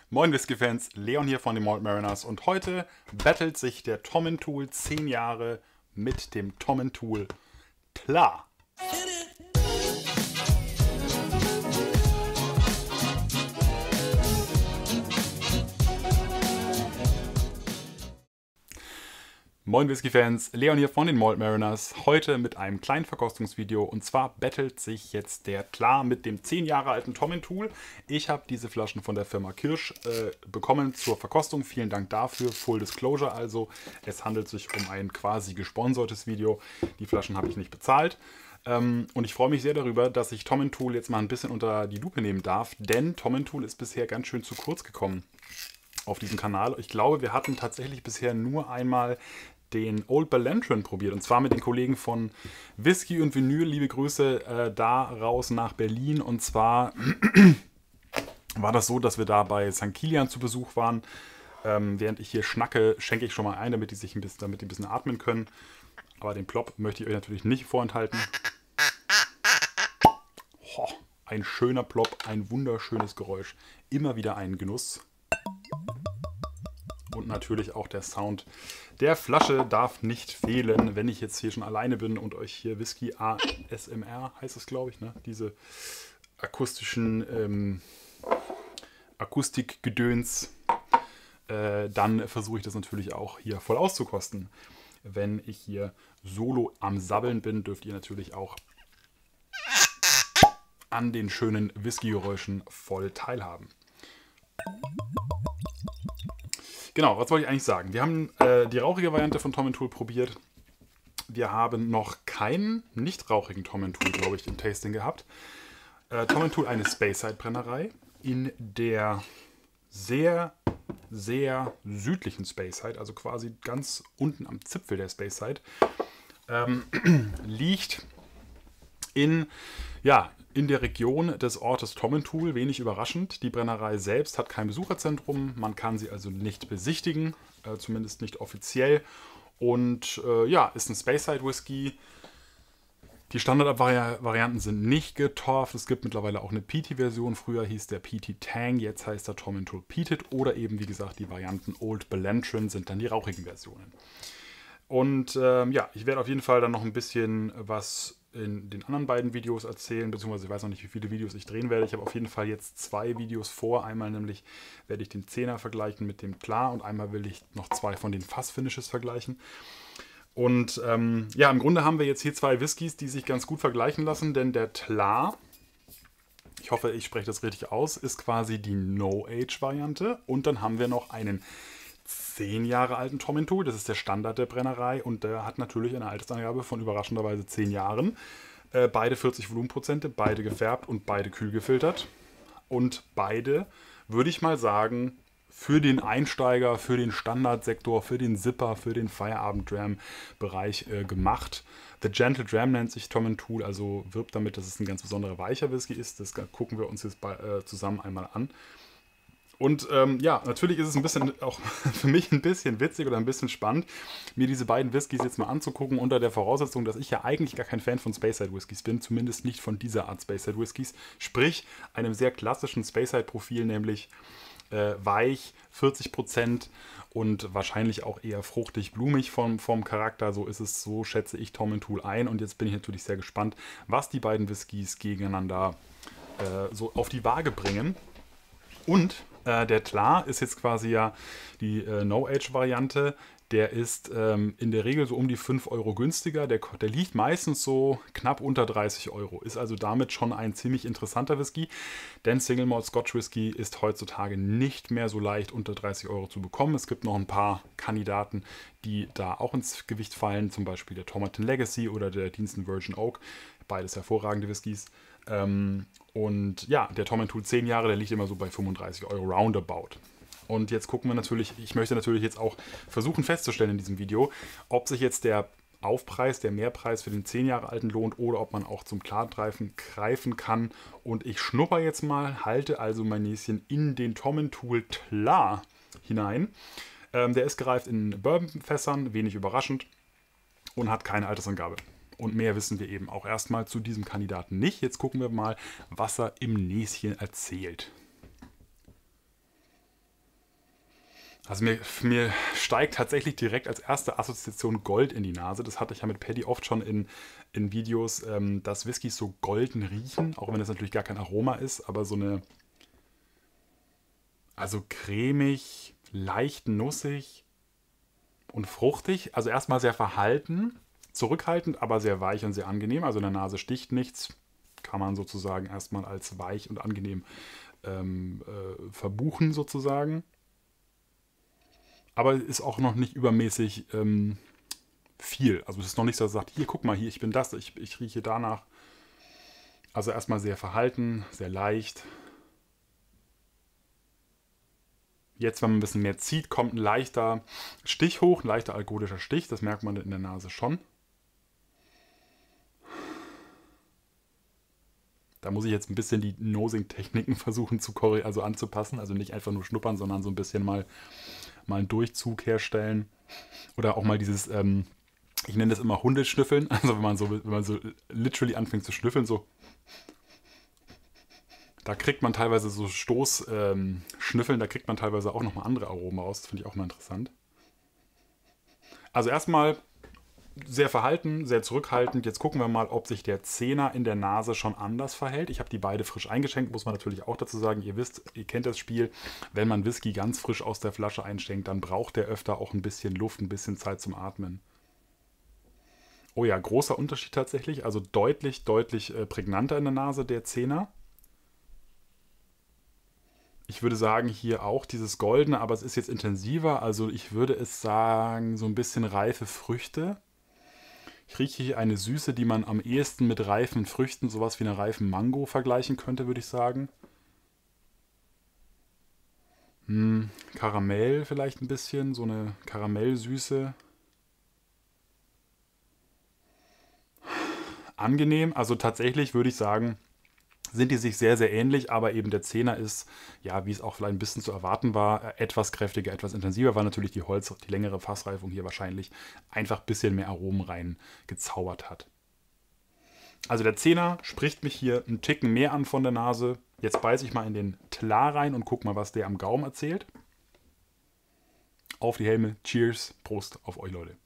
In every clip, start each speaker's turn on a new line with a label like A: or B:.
A: Moin Whisky-Fans, Leon hier von den Malt Mariners und heute battelt sich der Tomentoul 10 Jahre mit dem Tomentoul Tla. Moin Whisky-Fans, Leon hier von den Malt Mariners, heute mit einem kleinen Verkostungsvideo und zwar battelt sich jetzt der Tla mit dem 10 Jahre alten Tomentoul. Ich habe diese Flaschen von der Firma Kirsch bekommen zur Verkostung, vielen Dank dafür, Full Disclosure also, es handelt sich um ein quasi gesponsertes Video, die Flaschen habe ich nicht bezahlt. Und ich freue mich sehr darüber, dass ich Tomentoul jetzt mal ein bisschen unter die Lupe nehmen darf, denn Tomentoul ist bisher ganz schön zu kurz gekommen auf diesem Kanal. Ich glaube, wir hatten tatsächlich bisher nur einmal den Old Ballantrae probiert. Und zwar mit den Kollegen von Whisky und Vinyl. Liebe Grüße da raus nach Berlin. Und zwar war das so, dass wir da bei St. Kilian zu Besuch waren. Während ich hier schnacke, schenke ich schon mal ein, damit die ein bisschen atmen können. Aber den Plop möchte ich euch natürlich nicht vorenthalten. Oh, ein schöner Plop, ein wunderschönes Geräusch. Immer wieder ein Genuss. Und natürlich auch der Sound der Flasche darf nicht fehlen, wenn ich jetzt hier schon alleine bin und euch hier Whisky ASMR heißt es, glaube ich, ne? Diese akustischen Akustikgedöns, dann versuche ich das natürlich auch hier voll auszukosten. Wenn ich hier solo am Sabbeln bin, dürft ihr natürlich auch an den schönen Whisky-Geräuschen voll teilhaben. Genau, was wollte ich eigentlich sagen? Wir haben die rauchige Variante von Tomentoul probiert. Wir haben noch keinen nicht rauchigen Tomentoul, glaube ich, im Tasting gehabt. Tomentoul, eine Speyside-Brennerei in der sehr, sehr südlichen Speyside, also quasi ganz unten am Zipfel der Speyside, liegt in der Region des Ortes Tomentoul, wenig überraschend. Die Brennerei selbst hat kein Besucherzentrum, man kann sie also nicht besichtigen, zumindest nicht offiziell. Und ist ein Speyside Whisky. Die Standardvarianten sind nicht getorft. Es gibt mittlerweile auch eine Peaty-Version. Früher hieß der Peaty Tang, jetzt heißt der Tomentoul Peated. Oder eben, wie gesagt, die Varianten Old Ballantrae sind dann die rauchigen Versionen. Und ich werde auf jeden Fall dann noch ein bisschen was in den anderen beiden Videos erzählen, beziehungsweise ich weiß noch nicht, wie viele Videos ich drehen werde. Ich habe auf jeden Fall jetzt 2 Videos vor. Einmal nämlich werde ich den 10er vergleichen mit dem Tla und einmal will ich noch 2 von den Fassfinishes vergleichen. Und im Grunde haben wir jetzt hier 2 Whiskys, die sich ganz gut vergleichen lassen, denn der Tla, ich hoffe, ich spreche das richtig aus, ist quasi die No-Age-Variante und dann haben wir noch einen 10 Jahre alten Tomentoul, das ist der Standard der Brennerei und der hat natürlich eine Altersangabe von überraschenderweise 10 Jahren. Beide 40 Volumenprozente, beide gefärbt und beide kühl gefiltert. Und beide, würde ich mal sagen, für den Einsteiger, für den Standardsektor, für den Sipper, für den Feierabend-Dram-Bereich gemacht. The Gentle Dram nennt sich Tomentoul, also wirbt damit, dass es ein ganz besonderer weicher Whisky ist. Das gucken wir uns jetzt zusammen einmal an. Und natürlich ist es ein bisschen auch für mich ein bisschen witzig oder ein bisschen spannend, mir diese beiden Whiskys jetzt mal anzugucken, unter der Voraussetzung, dass ich ja eigentlich gar kein Fan von Speyside Whiskys bin, zumindest nicht von dieser Art Speyside Whiskys, sprich einem sehr klassischen Speyside Profil, nämlich weich, 40% und wahrscheinlich auch eher fruchtig, blumig vom Charakter, so ist es, so schätze ich Tomentoul ein und jetzt bin ich natürlich sehr gespannt, was die beiden Whiskys gegeneinander so auf die Waage bringen. Und der Tla ist jetzt quasi ja die No-Age-Variante. Der ist in der Regel so um die 5 Euro günstiger. Der liegt meistens so knapp unter 30 Euro. Ist also damit schon ein ziemlich interessanter Whisky. Denn Single Malt Scotch Whisky ist heutzutage nicht mehr so leicht unter 30 Euro zu bekommen. Es gibt noch ein paar Kandidaten, die da auch ins Gewicht fallen. Zum Beispiel der Tomatin Legacy oder der Deanston Virgin Oak. Beides hervorragende Whiskys. Der Tomentoul 10 Jahre, der liegt immer so bei 35 Euro roundabout. Und jetzt gucken wir natürlich, ich möchte natürlich jetzt auch versuchen festzustellen in diesem Video, ob sich jetzt der Aufpreis, der Mehrpreis für den 10 Jahre alten lohnt oder ob man auch zum Klargreifen greifen kann. Und ich schnupper jetzt mal, halte also mein Näschen in den Tomentoul Tla hinein. Der ist gereift in Bourbonfässern, wenig überraschend und hat keine Altersangabe. Und mehr wissen wir eben auch erstmal zu diesem Kandidaten nicht. Jetzt gucken wir mal, was er im Näschen erzählt. Also mir steigt tatsächlich direkt als erste Assoziation Gold in die Nase. Das hatte ich ja mit Paddy oft schon in Videos, dass Whiskys so golden riechen, auch wenn es natürlich gar kein Aroma ist, aber so eine, also cremig, leicht nussig und fruchtig. Also erstmal sehr verhalten, zurückhaltend, aber sehr weich und sehr angenehm. Also in der Nase sticht nichts. Kann man sozusagen erstmal als weich und angenehm verbuchen sozusagen. Aber ist auch noch nicht übermäßig viel. Also es ist noch nicht so, dass er sagt, hier, guck mal, hier, ich bin das, ich rieche danach. Also erstmal sehr verhalten, sehr leicht. Jetzt, wenn man ein bisschen mehr zieht, kommt ein leichter Stich hoch, ein leichter alkoholischer Stich. Das merkt man in der Nase schon. Da muss ich jetzt ein bisschen die Nosing-Techniken versuchen also anzupassen. Also nicht einfach nur schnuppern, sondern so ein bisschen mal einen Durchzug herstellen. Oder auch mal dieses, ich nenne das immer Hundeschnüffeln. Also wenn man so literally anfängt zu schnüffeln, so. Da kriegt man teilweise so Stoßschnüffeln, da kriegt man teilweise auch nochmal andere Aromen raus. Das finde ich auch mal interessant. Also erstmal sehr verhalten, sehr zurückhaltend. Jetzt gucken wir mal, ob sich der Zehner in der Nase schon anders verhält. Ich habe die beide frisch eingeschenkt, muss man natürlich auch dazu sagen. Ihr wisst, ihr kennt das Spiel. Wenn man Whisky ganz frisch aus der Flasche einschenkt, dann braucht der öfter auch ein bisschen Luft, ein bisschen Zeit zum Atmen. Oh ja, großer Unterschied tatsächlich. Also deutlich, deutlich prägnanter in der Nase, der Zehner. Ich würde sagen, hier auch dieses Goldene, aber es ist jetzt intensiver. Also ich würde es sagen, so ein bisschen reife Früchte. Ich rieche hier eine Süße, die man am ehesten mit reifen Früchten, sowas wie einer reifen Mango vergleichen könnte, würde ich sagen. Karamell vielleicht ein bisschen, so eine Karamellsüße. Angenehm, also tatsächlich würde ich sagen, sind die sich sehr, sehr ähnlich, aber eben der Zehner ist, ja, wie es auch vielleicht ein bisschen zu erwarten war, etwas kräftiger, etwas intensiver, weil natürlich die längere Fassreifung hier wahrscheinlich einfach ein bisschen mehr Aromen rein gezaubert hat. Also der Zehner spricht mich hier einen Ticken mehr an von der Nase. Jetzt beiße ich mal in den Tlar rein und guck mal, was der am Gaumen erzählt. Auf die Helme, Cheers, Prost auf euch, Leute.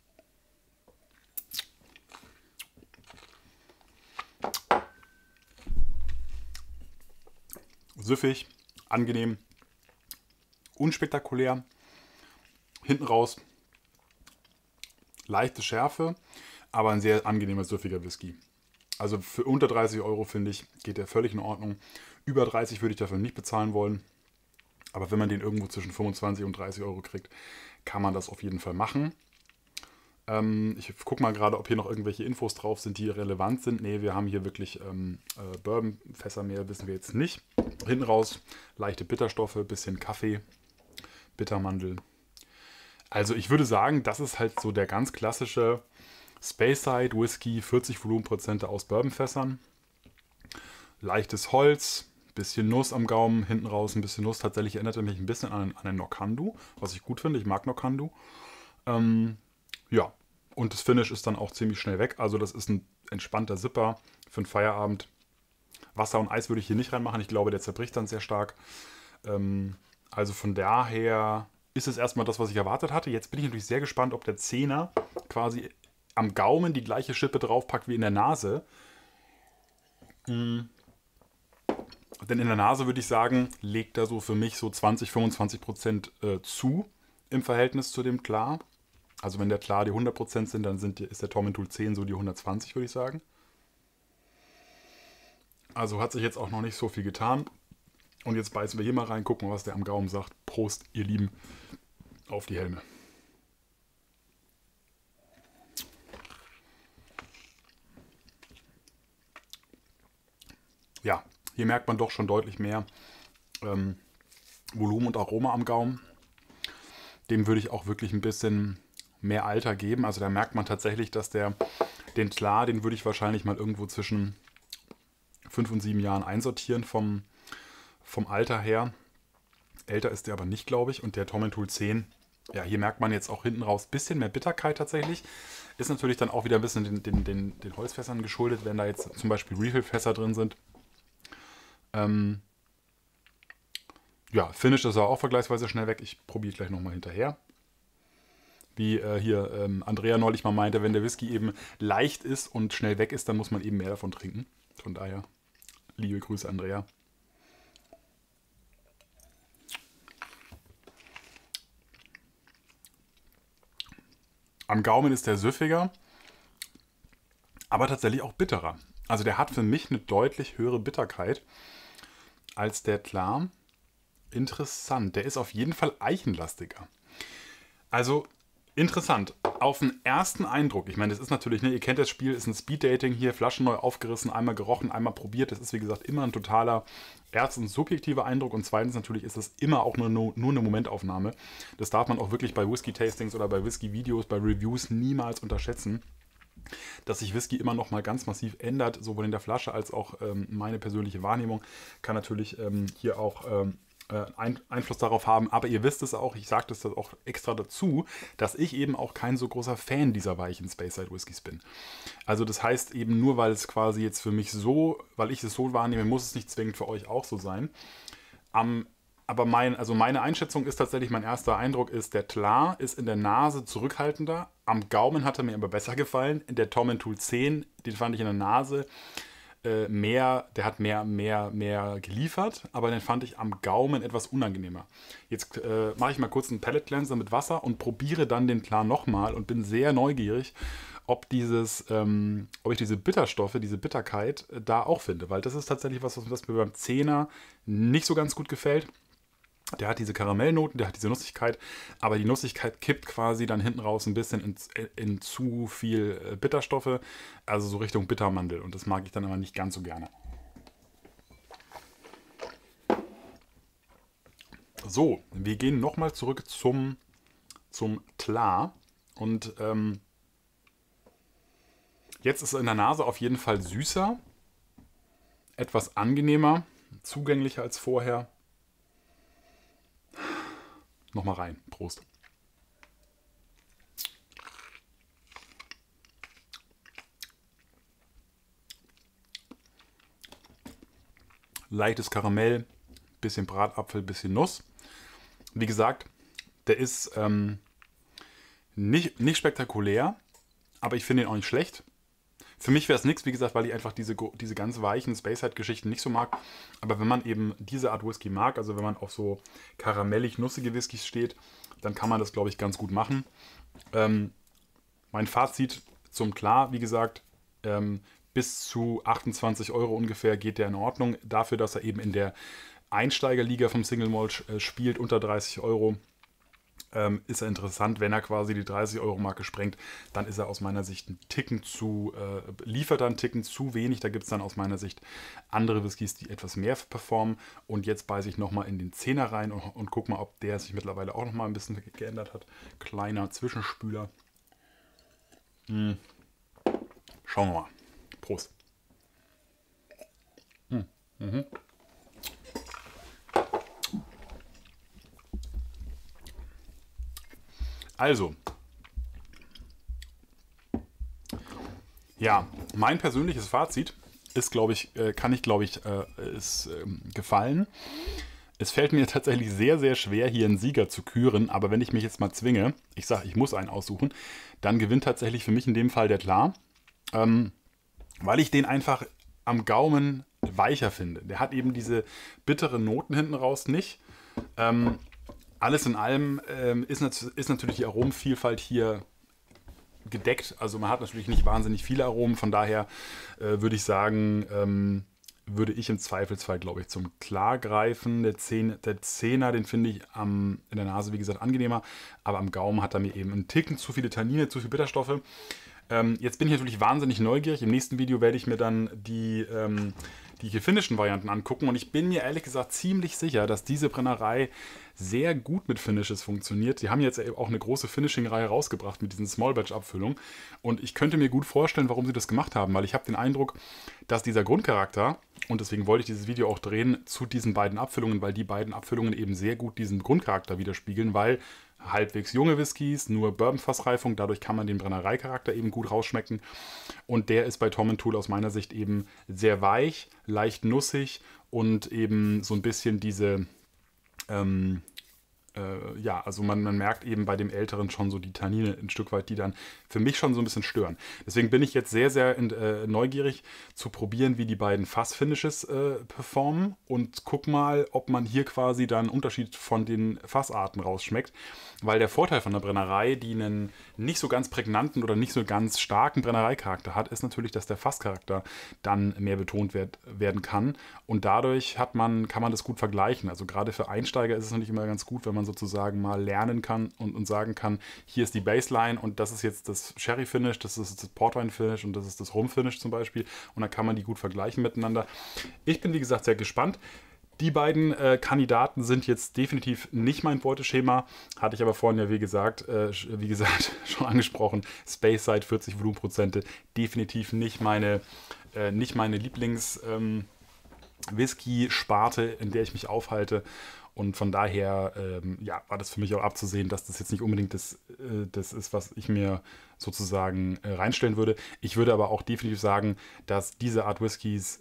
A: Süffig, angenehm, unspektakulär. Hinten raus leichte Schärfe, aber ein sehr angenehmer, süffiger Whisky. Also für unter 30 Euro, finde ich, geht der völlig in Ordnung. Über 30 würde ich dafür nicht bezahlen wollen. Aber wenn man den irgendwo zwischen 25 und 30 Euro kriegt, kann man das auf jeden Fall machen. Ich gucke mal gerade, ob hier noch irgendwelche Infos drauf sind, die relevant sind. Ne, wir haben hier wirklich Bourbonfässer mehr, wissen wir jetzt nicht. Hinten raus leichte Bitterstoffe, bisschen Kaffee, Bittermandel. Also ich würde sagen, das ist halt so der ganz klassische Speyside Whisky, 40 Volumenprozente aus Bourbonfässern. Leichtes Holz, bisschen Nuss am Gaumen, hinten raus ein bisschen Nuss. Tatsächlich erinnert er mich ein bisschen an einen Nokandu, was ich gut finde. Ich mag Nokandu. Ja, und das Finish ist dann auch ziemlich schnell weg. Also das ist ein entspannter Sipper für einen Feierabend. Wasser und Eis würde ich hier nicht reinmachen. Ich glaube, der zerbricht dann sehr stark. Also von daher ist es erstmal das, was ich erwartet hatte. Jetzt bin ich natürlich sehr gespannt, ob der Zehner quasi am Gaumen die gleiche Schippe draufpackt wie in der Nase. Denn in der Nase würde ich sagen, legt er so für mich so 20-25% zu im Verhältnis zu dem Klar. Also wenn der Klar die 100% sind, dann ist der Tomentoul 10 so die 120, würde ich sagen. Also hat sich jetzt auch noch nicht so viel getan. Und jetzt beißen wir hier mal rein, gucken, was der am Gaumen sagt. Prost, ihr Lieben, auf die Helme. Ja, hier merkt man doch schon deutlich mehr Volumen und Aroma am Gaumen. Dem würde ich auch wirklich ein bisschen mehr Alter geben. Also da merkt man tatsächlich, dass den Klar, den würde ich wahrscheinlich mal irgendwo zwischen 5 und 7 Jahren einsortieren vom Alter her. Älter ist der aber nicht, glaube ich. Und der Tomentoul 10, ja, hier merkt man jetzt auch hinten raus ein bisschen mehr Bitterkeit tatsächlich. Ist natürlich dann auch wieder ein bisschen den Holzfässern geschuldet, wenn da jetzt zum Beispiel Refill-Fässer drin sind. Ja, Finish ist auch vergleichsweise schnell weg. Ich probiere gleich nochmal hinterher. Wie hier Andrea neulich mal meinte, wenn der Whisky eben leicht ist und schnell weg ist, dann muss man eben mehr davon trinken. Von daher, liebe Grüße, Andrea. Am Gaumen ist der süffiger, aber tatsächlich auch bitterer. Also der hat für mich eine deutlich höhere Bitterkeit als der Klar. Interessant. Der ist auf jeden Fall eichenlastiger. Also interessant. Auf den ersten Eindruck, ich meine, das ist natürlich, ne, ihr kennt das Spiel, ist ein Speeddating hier, Flaschen neu aufgerissen, einmal gerochen, einmal probiert. Das ist, wie gesagt, immer ein totaler, erstens subjektiver Eindruck und zweitens natürlich ist es immer auch nur eine Momentaufnahme. Das darf man auch wirklich bei Whisky-Tastings oder bei Whisky-Videos, bei Reviews niemals unterschätzen, dass sich Whisky immer noch mal ganz massiv ändert, sowohl in der Flasche als auch meine persönliche Wahrnehmung kann natürlich hier auch Einfluss darauf haben. Aber ihr wisst es auch, ich sage das auch extra dazu, dass ich eben auch kein so großer Fan dieser weichen Speyside Whiskys bin. Also das heißt eben nur, weil es quasi jetzt für mich so, weil ich es so wahrnehme, muss es nicht zwingend für euch auch so sein. Aber meine Einschätzung ist tatsächlich, mein erster Eindruck ist, der Klar ist in der Nase zurückhaltender. Am Gaumen hat er mir aber besser gefallen. Der Tomentoul 10, den fand ich in der Nase der hat mehr geliefert, aber den fand ich am Gaumen etwas unangenehmer. Jetzt mache ich mal kurz einen Palate Cleanser mit Wasser und probiere dann den Klar nochmal und bin sehr neugierig, ob ich diese Bitterstoffe, diese Bitterkeit da auch finde, weil das ist tatsächlich was mir beim 10er nicht so ganz gut gefällt. Der hat diese Karamellnoten, der hat diese Nussigkeit, aber die Nussigkeit kippt quasi dann hinten raus ein bisschen in zu viel Bitterstoffe, also so Richtung Bittermandel und das mag ich dann aber nicht ganz so gerne. So, wir gehen nochmal zurück zum Klar und jetzt ist er in der Nase auf jeden Fall süßer, etwas angenehmer, zugänglicher als vorher. Nochmal rein. Prost. Leichtes Karamell, bisschen Bratapfel, bisschen Nuss. Wie gesagt, der ist nicht spektakulär, aber ich finde ihn auch nicht schlecht. Für mich wäre es nichts, wie gesagt, weil ich einfach diese ganz weichen Speyside-Geschichten nicht so mag. Aber wenn man eben diese Art Whisky mag, also wenn man auf so karamellig-nussige Whiskys steht, dann kann man das, glaube ich, ganz gut machen. Mein Fazit zum Klar, wie gesagt, bis zu 28 € ungefähr geht der in Ordnung. Dafür, dass er eben in der Einsteigerliga vom Single Malt spielt, unter 30 €. Ist er interessant, wenn er quasi die 30-€-Marke sprengt, dann ist er aus meiner Sicht liefert er einen Ticken zu wenig. Da gibt es dann aus meiner Sicht andere Whiskys, die etwas mehr performen. Und jetzt beiße ich nochmal in den 10er rein und guck mal, ob der sich mittlerweile auch nochmal ein bisschen geändert hat. Kleiner Zwischenspüler. Schauen wir mal. Prost. Mhm. Also, ja, mein persönliches Fazit ist, glaube ich, ist gefallen. Es fällt mir tatsächlich sehr, sehr schwer, hier einen Sieger zu küren, aber wenn ich mich jetzt mal zwinge, ich sage, ich muss einen aussuchen, dann gewinnt tatsächlich für mich in dem Fall der Klar, weil ich den einfach am Gaumen weicher finde. Der hat eben diese bitteren Noten hinten raus nicht. Alles in allem ist natürlich die Aromenvielfalt hier gedeckt. Also man hat natürlich nicht wahnsinnig viele Aromen. Von daher würde ich sagen, würde ich im Zweifelsfall, glaube ich, zum Klar greifen. Der Zehner, den finde ich in der Nase, wie gesagt, angenehmer. Aber am Gaumen hat er mir eben einen Ticken zu viele Tannine, zu viele Bitterstoffe. Jetzt bin ich natürlich wahnsinnig neugierig. Im nächsten Video werde ich mir dann die gefinischten Varianten angucken. Und ich bin mir ehrlich gesagt ziemlich sicher, dass diese Brennerei sehr gut mit Finishes funktioniert. Sie haben jetzt auch eine große Finishing-Reihe rausgebracht mit diesen Small-Batch-Abfüllungen. Und ich könnte mir gut vorstellen, warum sie das gemacht haben. Weil ich habe den Eindruck, dass dieser Grundcharakter, und deswegen wollte ich dieses Video auch drehen, zu diesen beiden Abfüllungen, weil die beiden Abfüllungen eben sehr gut diesen Grundcharakter widerspiegeln, weil halbwegs junge Whiskys, nur Bourbon-Fassreifung, dadurch kann man den Brennereicharakter eben gut rausschmecken. Und der ist bei Tomentoul aus meiner Sicht eben sehr weich, leicht nussig und eben so ein bisschen diese Ja, also man merkt eben bei dem Älteren schon so die Tannine ein Stück weit, die dann für mich schon so ein bisschen stören. Deswegen bin ich jetzt sehr, sehr neugierig zu probieren, wie die beiden Fassfinishes performen und guck mal, ob man hier quasi dann einen Unterschied von den Fassarten rausschmeckt. Weil der Vorteil von der Brennerei, die einen nicht so ganz prägnanten oder nicht so ganz starken Brennereicharakter hat, ist natürlich, dass der Fasscharakter dann mehr betont werden kann. Und dadurch kann man das gut vergleichen. Also gerade für Einsteiger ist es natürlich immer ganz gut, wenn man sozusagen mal lernen kann und sagen kann, hier ist die Baseline und das ist jetzt das Sherry-Finish, das ist das Portwein-Finish und das ist das Rum-Finish zum Beispiel. Und dann kann man die gut vergleichen miteinander. Ich bin, wie gesagt, sehr gespannt. Die beiden Kandidaten sind jetzt definitiv nicht mein Beuteschema. Hatte ich aber vorhin ja, wie gesagt, schon angesprochen. Speyside 40 Volumenprozente. Definitiv nicht meine Lieblings- Whisky-Sparte, in der ich mich aufhalte. Und von daher war das für mich auch abzusehen, dass das jetzt nicht unbedingt das ist, was ich mir sozusagen reinstellen würde. Ich würde aber auch definitiv sagen, dass diese Art Whiskys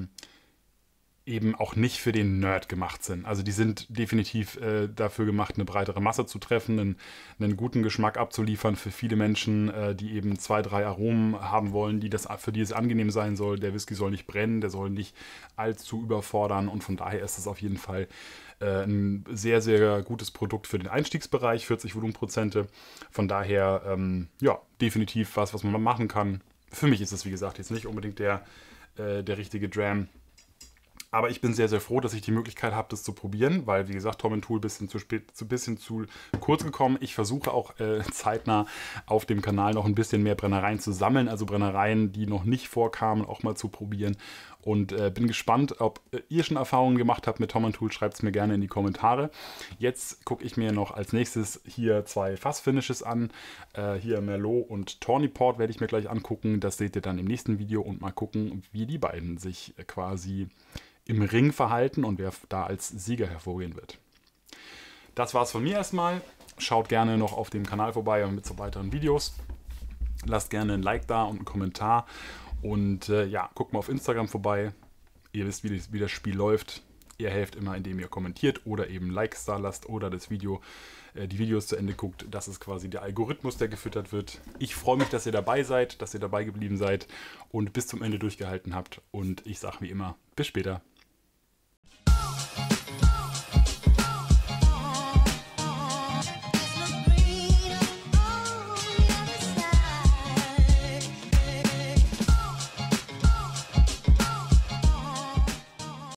A: eben auch nicht für den Nerd gemacht sind. Also die sind definitiv dafür gemacht, eine breitere Masse zu treffen, einen guten Geschmack abzuliefern für viele Menschen, die eben 2, 3 Aromen haben wollen, für die es angenehm sein soll. Der Whisky soll nicht brennen, der soll nicht allzu überfordern und von daher ist es auf jeden Fall ein sehr, sehr gutes Produkt für den Einstiegsbereich, 40 Volumenprozente. Von daher, definitiv was man mal machen kann. Für mich ist es, wie gesagt, jetzt nicht unbedingt der richtige Dram. Aber ich bin sehr, sehr froh, dass ich die Möglichkeit habe, das zu probieren, weil, wie gesagt, Tom Tool ein bisschen zu kurz gekommen. Ich versuche auch zeitnah auf dem Kanal noch ein bisschen mehr Brennereien zu sammeln, also Brennereien, die noch nicht vorkamen, auch mal zu probieren. Und bin gespannt, ob ihr schon Erfahrungen gemacht habt mit Tom Tool. Schreibt es mir gerne in die Kommentare. Jetzt gucke ich mir noch als nächstes hier 2 Fassfinishes an. Hier Merlot und Tawny Port werde ich mir gleich angucken. Das seht ihr dann im nächsten Video und mal gucken, wie die beiden sich quasi im Ring verhalten und wer da als Sieger hervorgehen wird. Das war's von mir erstmal. Schaut gerne noch auf dem Kanal vorbei mit so weiteren Videos. Lasst gerne ein Like da und einen Kommentar. Und guckt mal auf Instagram vorbei. Ihr wisst, wie das Spiel läuft. Ihr helft immer, indem ihr kommentiert oder eben Likes da lasst oder die Videos zu Ende guckt. Das ist quasi der Algorithmus, der gefüttert wird. Ich freue mich, dass ihr dabei seid, dass ihr dabei geblieben seid und bis zum Ende durchgehalten habt. Und ich sage wie immer, bis später.